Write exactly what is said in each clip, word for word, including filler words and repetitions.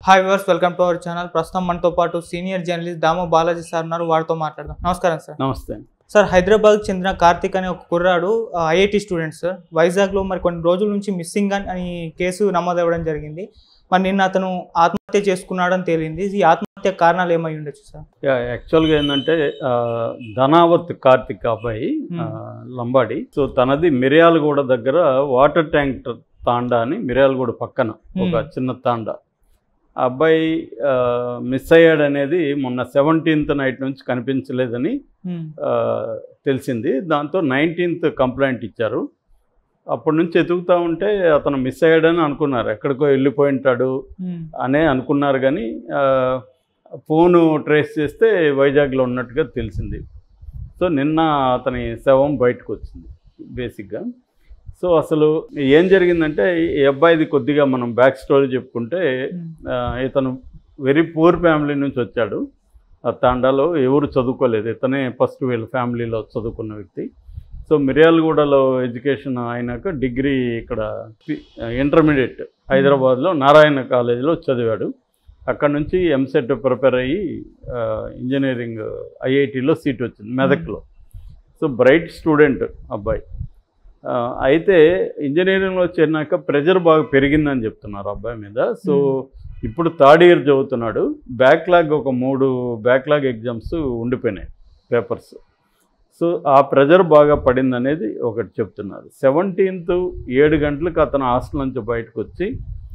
Hi viewers, welcome to our channel. ప్రస్తుతం మనతో పాటు senior journalist Damu Balaji sir ఉన్నారు. వారితో మాట్లాడదాం. నమస్కారం సార్. నమస్తే సార్, హైదరాబాద్కి చెందిన కార్తిక్ అనే ఒక కుర్రాడు ఐఐటి స్టూడెంట్ సార్. వైజాగ్లో మరి కొన్ని రోజుల నుంచి మిస్సింగ్ అని కేసు నమోదవ్వడం జరిగింది. మరి నిన్న అతను ఆత్మహత్య చేసుకున్నాడని తేలింది. ఈ ఆత్మహత్య కారణాలు ఏమై ఉండొచ్చు సార్? యాక్చువల్గా ఏంటంటే ధనావత్ కార్తిక్ అబ్బాయి లంబాడి. సో తనది మిర్యాలగూడ దగ్గర వాటర్ ట్యాంక్ తాండా అని, మిర్యాలగూడ పక్కన ఒక చిన్న తాండా. ఆ అబ్బాయి మిస్ అయ్యాడు అనేది మొన్న సెవెంటీన్త్ నైట్ నుంచి కనిపించలేదని తెలిసింది. దాంతో నైన్టీన్త్ కంప్లైంట్ ఇచ్చారు. అప్పటి నుంచి ఎతుకుతూ ఉంటే అతను మిస్ అయ్యాడని అనుకున్నారు, ఎక్కడికో వెళ్ళిపోయి ఉంటాడు అనే అనుకున్నారు. కానీ ఫోను ట్రేస్ చేస్తే వైజాగ్లో ఉన్నట్టుగా తెలిసింది. సో నిన్న అతని శవం బయటకు వచ్చింది బేసిక్గా. సో అసలు ఏం జరిగిందంటే, ఈ అబ్బాయిది కొద్దిగా మనం బ్యాక్ స్టోరీ చెప్పుకుంటే, ఇతను వెరీ పూర్ ఫ్యామిలీ నుంచి వచ్చాడు. ఆ తాండాలో ఎవరు చదువుకోలేదు, ఇతనే ఫస్ట్ వీళ్ళ ఫ్యామిలీలో చదువుకున్న వ్యక్తి. సో మిర్యాలగూడలో ఎడ్యుకేషన్ అయినాక డిగ్రీ ఇక్కడ ఇంటర్మీడియట్ హైదరాబాద్లో నారాయణ కాలేజీలో చదివాడు. అక్కడ నుంచి ఎంసెట్ ప్రిపేర్ అయ్యి ఇంజనీరింగ్ ఐఐటిలో సీట్ వచ్చింది మెదక్లో. సో బ్రైట్ స్టూడెంట్ అబ్బాయి. అయితే ఇంజనీరింగ్లో చేరినాక ప్రెజర్ బాగా పెరిగిందని చెప్తున్నారు అబ్బాయి మీద. సో ఇప్పుడు థర్డ్ ఇయర్ చదువుతున్నాడు. బ్యాక్లాగ్ ఒక మూడు బ్యాక్లాగ్ ఎగ్జామ్స్ ఉండిపోయినాయి పేపర్స్. సో ఆ ప్రెజర్ బాగా పడింది అనేది ఒకటి చెప్తున్నారు. సెవెంటీన్త్ ఏడు గంటలకు అతను హాస్టల్ నుంచి బయటకు వచ్చి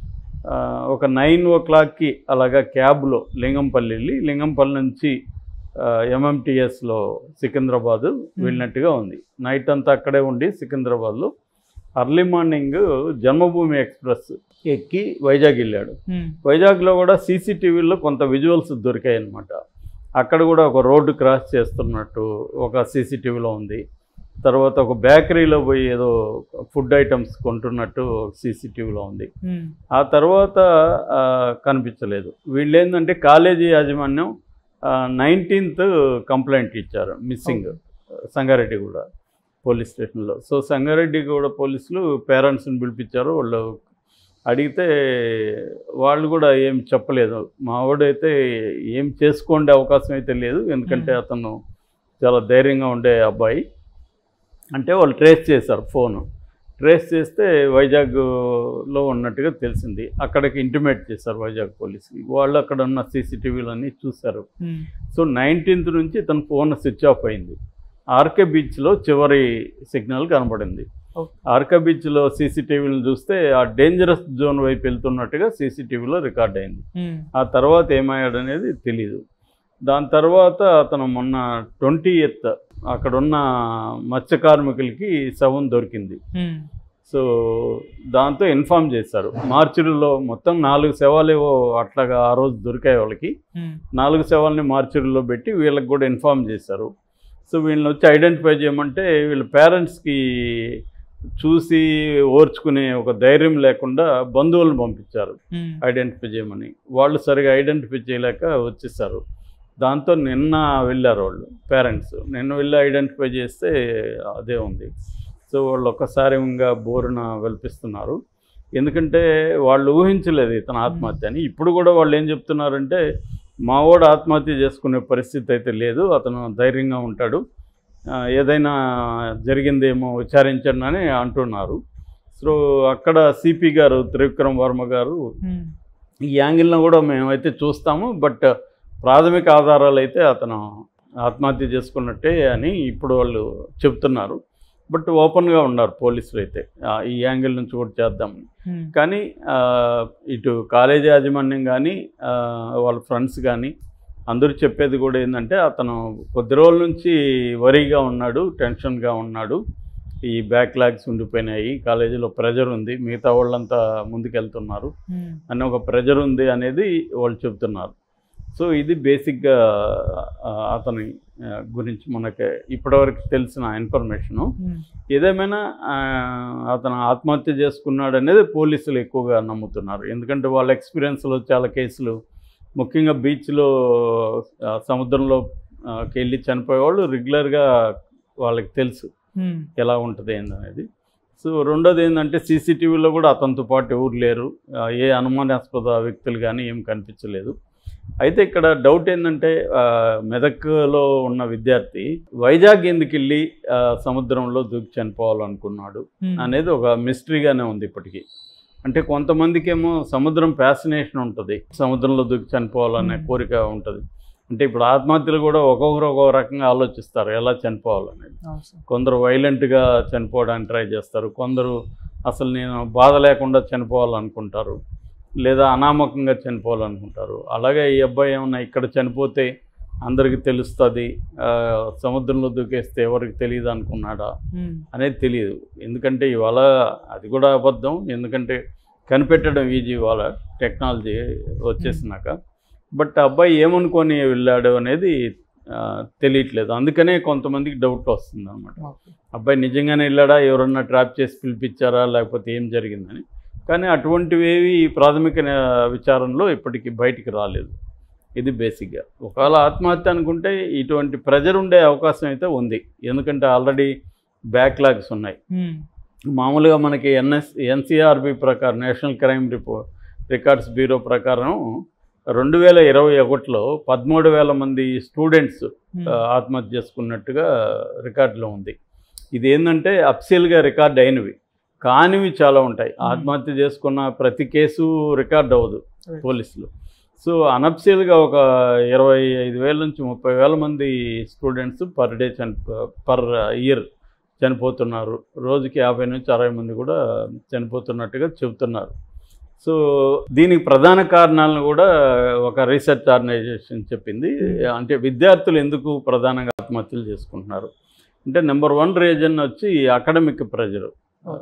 ఒక నైన్ ఓ క్లాక్కి అలాగా క్యాబ్లో లింగంపల్లి వెళ్ళి లింగంపల్లి నుంచి ఎంఎంటీఎస్లో సికింద్రాబాదు వెళ్ళినట్టుగా ఉంది. నైట్ అంతా అక్కడే ఉండి సికింద్రాబాద్లో అర్లీ మార్నింగ్ జన్మభూమి ఎక్స్ప్రెస్ ఎక్కి వైజాగ్ వెళ్ళాడు. వైజాగ్లో కూడా సీసీటీవీలో కొంత విజువల్స్ దొరికాయి అన్నమాట. అక్కడ కూడా ఒక రోడ్డు క్రాస్ చేస్తున్నట్టు ఒక సీసీటీవీలో ఉంది. తర్వాత ఒక బేకరీలో పోయి ఏదో ఫుడ్ ఐటమ్స్ కొంటున్నట్టు సీసీటీవీలో ఉంది. ఆ తర్వాత కనిపించలేదు. వీళ్ళు ఏంటంటే కాలేజీ యాజమాన్యం నైన్టీన్త్ కంప్లైంట్ ఇచ్చారు మిస్సింగ్ సంగారెడ్డిగూడ పోలీస్ స్టేషన్లో. సో సంగారెడ్డిగూడ పోలీసులు పేరెంట్స్ని పిలిపించారు. వాళ్ళు అడిగితే వాళ్ళు కూడా ఏం చెప్పలేదు. మావాడైతే ఏం చేసుకోండే అవకాశం అయితే లేదు, ఎందుకంటే అతను చాలా ధైర్యంగా ఉండే అబ్బాయి అంటే. వాళ్ళు ట్రేస్ చేశారు, ఫోను ట్రేస్ చేస్తే వైజాగ్లో ఉన్నట్టుగా తెలిసింది. అక్కడికి ఇంటిమేట్ చేశారు వైజాగ్ పోలీసులు. వాళ్ళు అక్కడ ఉన్న సీసీటీవీలన్నీ చూశారు. సో నైన్టీన్త్ నుంచి తన ఫోన్ స్విచ్ ఆఫ్ అయింది. ఆర్కే బీచ్లో చివరి సిగ్నల్ కనబడింది. ఆర్కే బీచ్లో సీసీటీవీలు చూస్తే ఆ డేంజరస్ జోన్ వైపు వెళ్తున్నట్టుగా సీసీటీవీలో రికార్డ్ అయింది. ఆ తర్వాత ఏమయ్యాడనేది తెలీదు. దాని తర్వాత అతను మొన్న ట్వంటీ ఎయిత్ అక్కడున్న మత్స్య కార్మికులకి శవం దొరికింది. సో దాంతో ఇన్ఫామ్ చేశారు. మార్చిలో మొత్తం నాలుగు శవాలేవో అట్లాగా ఆ రోజు దొరికాయి వాళ్ళకి. నాలుగు శవాలని మార్చిలో పెట్టి వీళ్ళకి కూడా ఇన్ఫామ్ చేశారు. సో వీళ్ళని వచ్చి ఐడెంటిఫై చేయమంటే వీళ్ళ పేరెంట్స్కి చూసి ఓర్చుకునే ఒక ధైర్యం లేకుండా బంధువులను పంపించారు ఐడెంటిఫై చేయమని. వాళ్ళు సరిగా ఐడెంటిఫై చేయలేక వచ్చేసారు. దాంతో నిన్న వెళ్ళారు వాళ్ళు పేరెంట్స్. నిన్న వెళ్ళి ఐడెంటిఫై చేస్తే అదే ఉంది. సో వాళ్ళు ఒక్కసారి ఇంకా బోరున వెల్పిస్తున్నారు. ఎందుకంటే వాళ్ళు ఊహించలేదు ఇతను ఆత్మహత్య అని. ఇప్పుడు కూడా వాళ్ళు ఏం చెప్తున్నారంటే, మావాడు ఆత్మహత్య చేసుకునే పరిస్థితి అయితే లేదు, అతను ధైర్యంగా ఉంటాడు, ఏదైనా జరిగిందేమో విచారించండి అని అంటున్నారు. సో అక్కడ సిపి గారు త్రివిక్రమ్ వర్మ గారు ఈ యాంగిల్ను కూడా మేమైతే చూస్తాము, బట్ ప్రాథమిక ఆధారాలు అయితే అతను ఆత్మహత్య చేసుకున్నట్టే అని ఇప్పుడు వాళ్ళు చెప్తున్నారు. బట్ ఓపెన్గా ఉన్నారు పోలీసులు అయితే, ఈ యాంగిల్ నుంచి కూడా చేద్దామని. కానీ ఇటు కాలేజీ యాజమాన్యం కానీ వాళ్ళ ఫ్రెండ్స్ కానీ అందరూ చెప్పేది కూడా ఏంటంటే, అతను కొద్ది రోజుల నుంచి వరీగా ఉన్నాడు, టెన్షన్గా ఉన్నాడు, ఈ బ్యాక్లాగ్స్ ఉండిపోయినాయి, కాలేజీలో ప్రెజర్ ఉంది, మిగతా వాళ్ళంతా ముందుకెళ్తున్నారు అని ఒక ప్రెజర్ ఉంది అనేది వాళ్ళు చెప్తున్నారు. సో ఇది బేసిక్గా అతని గురించి మనకి ఇప్పటివరకు తెలిసిన ఇన్ఫర్మేషను. ఏదేమైనా అతను ఆత్మహత్య చేసుకున్నాడు అనేది పోలీసులు ఎక్కువగా నమ్ముతున్నారు. ఎందుకంటే వాళ్ళ ఎక్స్పీరియన్స్లో చాలా కేసులు, ముఖ్యంగా బీచ్లో సముద్రంలోకి వెళ్ళి చనిపోయేవాళ్ళు రెగ్యులర్గా వాళ్ళకి తెలుసు ఎలా ఉంటుంది ఏందనేది. సో రెండోది ఏంటంటే సీసీటీవీలో కూడా అతనితో పాటు ఎవరు లేరు, ఏ అనుమానాస్పద వ్యక్తులు కానీ ఏం కనిపించలేదు. అయితే ఇక్కడ డౌట్ ఏంటంటే మెదక్లో ఉన్న విద్యార్థి వైజాగ్ ఎందుకు వెళ్ళి సముద్రంలో దూకి చనిపోవాలనుకున్నాడు అనేది ఒక మిస్టరీగానే ఉంది ఇప్పటికీ. అంటే కొంతమందికేమో సముద్రం ఫ్యాసినేషన్ ఉంటుంది, సముద్రంలో దూకి చనిపోవాలనే కోరిక ఉంటుంది. అంటే ఇప్పుడు ఆత్మహత్యలు కూడా ఒక్కొక్కరు ఒక్కొక్క రకంగా ఆలోచిస్తారు ఎలా చనిపోవాలనేది. కొందరు వైలెంట్గా చనిపోవడానికి ట్రై చేస్తారు, కొందరు అసలు నేను బాధ లేకుండా చనిపోవాలనుకుంటారు, లేదా అనామకంగా చనిపోవాలనుకుంటారు. అలాగే ఈ అబ్బాయి ఏమన్నా ఇక్కడ చనిపోతే అందరికీ తెలుస్తుంది, సముద్రంలో దూకేస్తే ఎవరికి తెలియదు అనుకున్నాడా అనేది తెలియదు. ఎందుకంటే ఇవాళ అది కూడా అబద్ధం, ఎందుకంటే కనిపెట్టడం ఈజీ ఇవాళ టెక్నాలజీ వచ్చేసినాక. బట్ అబ్బాయి ఏమనుకొని వెళ్ళాడు అనేది తెలియట్లేదు. అందుకనే కొంతమందికి డౌట్ వస్తుంది అనమాట, అబ్బాయి నిజంగానే వెళ్ళాడా, ఎవరన్నా ట్రాప్ చేసి పిలిపించారా, లేకపోతే ఏం జరిగిందని. కానీ అటువంటివేవి ప్రాథమిక విచారణలో ఇప్పటికీ బయటికి రాలేదు. ఇది బేసిక్గా. ఒకవేళ ఆత్మహత్య అనుకుంటే ఇటువంటి ప్రెజర్ ఉండే అవకాశం అయితే ఉంది, ఎందుకంటే ఆల్రెడీ బ్యాక్లాగ్స్ ఉన్నాయి. మామూలుగా మనకి ఎన్ఎస్ ఎన్సీఆర్బి ప్రకారం, national crime repo records bureau ప్రకారం రెండు వేల ఇరవై ఒకటిలో పదమూడు వేల మంది స్టూడెంట్స్ ఆత్మహత్య చేసుకున్నట్టుగా రికార్డులో ఉంది. ఇది ఏంటంటే అఫ్సియల్గా రికార్డ్ అయినవి, కానివి చాలా ఉంటాయి. ఆత్మహత్య చేసుకున్న ప్రతి కేసు రికార్డ్ అవ్వదు పోలీసులు. సో అనఫ్సియల్గా ఒక ఇరవై ఐదు వేల నుంచి ముప్పై వేల మంది స్టూడెంట్స్ పర్ డే చనిపో పర్ ఇయర్ చనిపోతున్నారు. రోజుకి యాభై నుంచి అరవై మంది కూడా చనిపోతున్నట్టుగా చెబుతున్నారు. సో దీనికి ప్రధాన కారణాలను కూడా ఒక రీసెర్చ్ ఆర్గనైజేషన్ చెప్పింది. అంటే విద్యార్థులు ఎందుకు ప్రధానంగా ఆత్మహత్యలు చేసుకుంటున్నారు అంటే నెంబర్ వన్ రీజన్ వచ్చి అకాడమిక్ ప్రెజరు.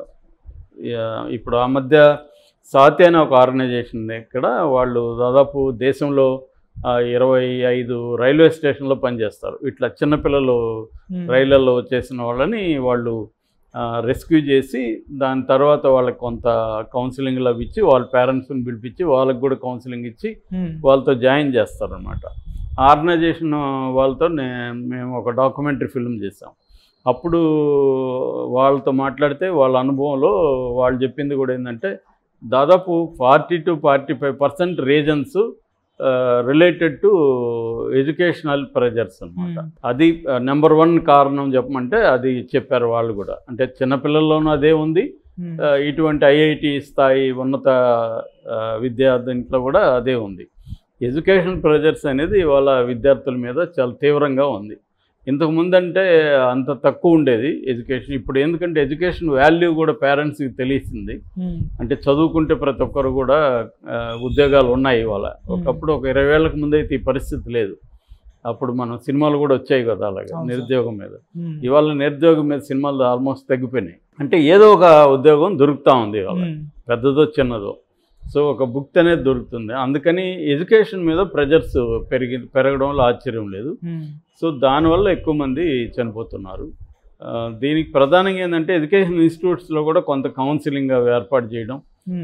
ఇప్పుడు ఆ మధ్య సాతి అనే ఒక ఆర్గనైజేషన్ ఇక్కడ, వాళ్ళు దాదాపు దేశంలో ఇరవై ఐదు రైల్వే స్టేషన్లో పనిచేస్తారు. ఇట్లా చిన్నపిల్లలు రైళ్లలో చేసిన వాళ్ళని వాళ్ళు రెస్క్యూ చేసి దాని తర్వాత వాళ్ళకి కొంత కౌన్సిలింగ్లు అవి ఇచ్చి వాళ్ళ పేరెంట్స్ని పిలిపించి వాళ్ళకి కూడా కౌన్సిలింగ్ ఇచ్చి వాళ్ళతో జాయిన్ చేస్తారనమాట. ఆర్గనైజేషన్ వాళ్ళతో మేము ఒక డాక్యుమెంటరీ ఫిల్మ్ చేసాం. అప్పుడు వాళ్ళతో మాట్లాడితే వాళ్ళ అనుభవంలో వాళ్ళు చెప్పింది కూడా ఏంటంటే దాదాపు forty to forty five percent reasons related to educational pressures అనమాట. అది నెంబర్ వన్ కారణం చెప్పమంటే అది చెప్పారు వాళ్ళు కూడా. అంటే చిన్నపిల్లల్లోనూ అదే ఉంది, ఇటువంటి ఐఐటి స్థాయి ఉన్నత విద్యా దీంట్లో కూడా అదే ఉంది. ఎడ్యుకేషన్ ప్రెజర్స్ అనేది వాళ్ళ విద్యార్థుల మీద చాలా తీవ్రంగా ఉంది. ఇంతకుముందు అంటే అంత తక్కువ ఉండేది ఎడ్యుకేషన్. ఇప్పుడు ఎందుకంటే ఎడ్యుకేషన్ వాల్యూ కూడా పేరెంట్స్కి తెలిసింది. అంటే చదువుకుంటే ప్రతి ఒక్కరు కూడా ఉద్యోగాలు ఉన్నాయి ఇవాళ. ఒకప్పుడు ఒక ఇరవై ఏళ్ళకు ముందైతే ఈ పరిస్థితి లేదు. అప్పుడు మనం సినిమాలు కూడా వచ్చాయి కదా అలాగే నిరుద్యోగం మీద. ఇవాళ నిరుద్యోగం మీద సినిమాలు ఆల్మోస్ట్ తగ్గిపోయినాయి. అంటే ఏదో ఒక ఉద్యోగం దొరుకుతూ ఉంది ఇవాళ, పెద్దదో చిన్నదో. సో ఒక బుక్ అనేది దొరుకుతుంది. అందుకని ఎడ్యుకేషన్ మీద ప్రెజర్స్ పెరిగి పెరగడంలో ఆశ్చర్యం లేదు. సో దానివల్ల ఎక్కువ మంది చనిపోతున్నారు. దీనికి ప్రధానంగా ఏంటంటే ఎడ్యుకేషన్ ఇన్స్టిట్యూట్స్లో కూడా కొంత కౌన్సిలింగ్ ఏర్పాటు చేయడం,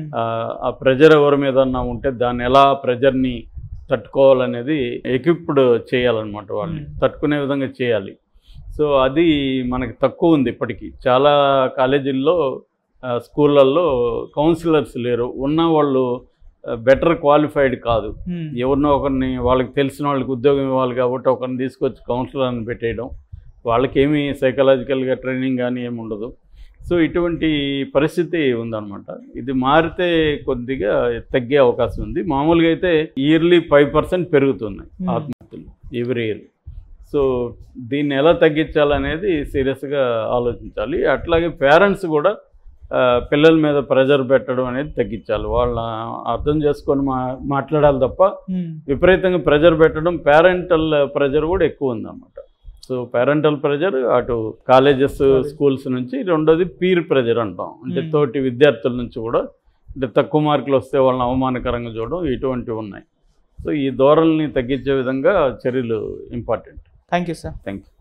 ఆ ప్రెజర్ ఎవరి మీద ఉంటే దాన్ని ఎలా ప్రెజర్ని తట్టుకోవాలనేది ఎక్విప్డ్ చేయాలన్నమాట, వాళ్ళని తట్టుకునే విధంగా చేయాలి. సో అది మనకి తక్కువ ఉంది ఇప్పటికీ. చాలా కాలేజీల్లో స్కూళ్ళల్లో కౌన్సిలర్స్ లేరు, ఉన్న వాళ్ళు బెటర్ క్వాలిఫైడ్ కాదు. ఎవరినో ఒకరిని వాళ్ళకి తెలిసిన వాళ్ళకి ఉద్యోగం ఇవ్వాలి కాబట్టి ఒకరిని తీసుకొచ్చి కౌన్సిలర్ని పెట్టేయడం, వాళ్ళకి ఏమీ సైకలాజికల్గా ట్రైనింగ్ కానీ ఏమి ఉండదు. సో ఇటువంటి పరిస్థితి ఉందన్నమాట. ఇది మారితే కొద్దిగా తగ్గే అవకాశం ఉంది. మామూలుగా అయితే ఇయర్లీ ఫైవ్ పర్సెంట్ పెరుగుతున్నాయి ఆత్మహత్యలు ఎవ్రీ ఇయర్. సో దీన్ని ఎలా తగ్గించాలనేది సీరియస్గా ఆలోచించాలి. అట్లాగే పేరెంట్స్ కూడా పిల్లల మీద ప్రెజర్ పెట్టడం అనేది తగ్గించాలి. వాళ్ళ అర్థం చేసుకొని మా మాట్లాడాలి తప్ప విపరీతంగా ప్రెజర్ పెట్టడం, పేరెంటల్ ప్రెజర్ కూడా ఎక్కువ ఉందన్నమాట. సో పేరెంటల్ ప్రెజర్ అటు కాలేజెస్ స్కూల్స్ నుంచి, రెండోది పీర్ ప్రెజర్ అంటాం, అంటే తోటి విద్యార్థుల నుంచి కూడా, అంటే తక్కువ మార్కులు వస్తే వాళ్ళని అవమానకరంగా చూడడం, ఇటువంటివి ఉన్నాయి. సో ఈ ధోరణిని తగ్గించే విధంగా చర్యలు important. Thank you sir. Thank you.